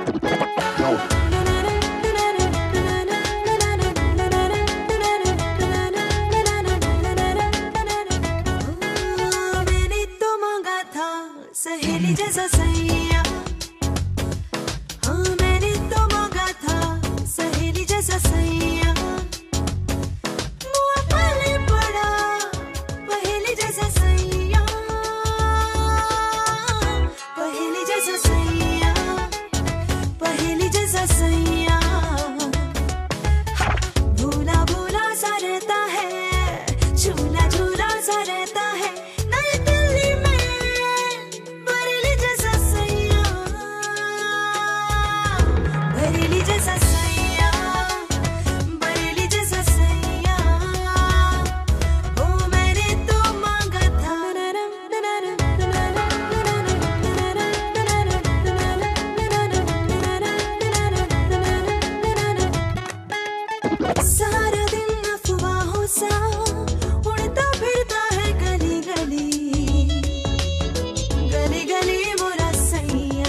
सहेली जैसा सैया, हाँ मैंने तो मांगा था सहेली जैसा सैया। मुँह पले पड़ा पहेली जैसा सैया, पहेली जैसा सैया, पहेली जैसा सैया। भूला भूला सा रहता है, झूला झूला सा रहता है। बरेली जैसा सैया, बरेली जैसा सैया, ओ मैंने तो मांगा था। सारा दिन अफवाहों सा उड़ता फिरता है गली गली, गली गली मोरा सैया।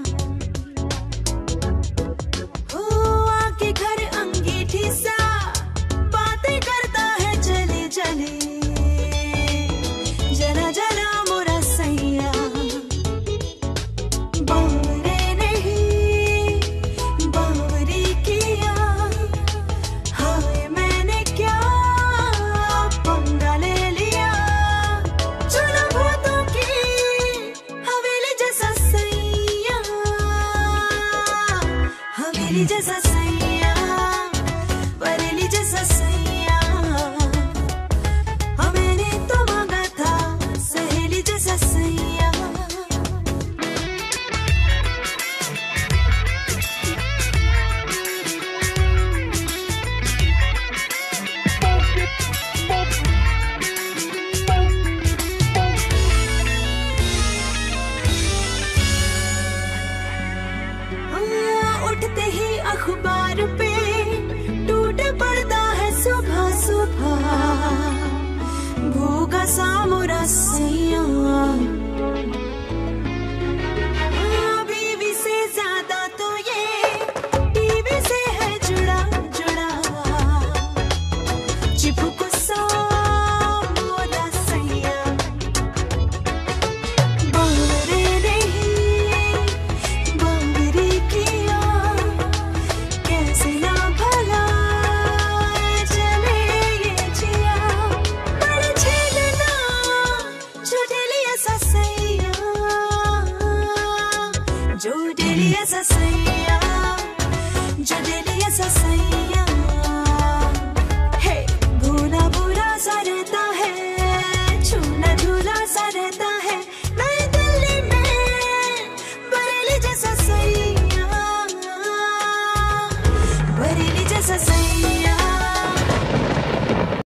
घर अंगीठी सा बातें करता है जले जले, जला जला मोरा सैया। बावरे नहीं बावरी किया, हाय मैंने क्या पंगा ले लिया। चुना भूतों की हवेली जैसा सैया, हवेली जैसा सैया, बरेली जैसा सैया। हाँ मैंने तो मांगा था सहेली जैसा सैया। उठते ही अखबार पे टूट पड़ता है सुबह सुबह, भूखा सा मोरा सैया। बीवी से ज्यादा तो ये टीवी से है जुड़ा जुड़ा, चिपक सा मोरा सैया। बावरे नहीं बावरी किया, कैसे ना भला चले ये जिया। बड़े झेलना जो डेली ऐसा सैया, जो डेली ऐसा सैया, जो डेली ऐसा सैया।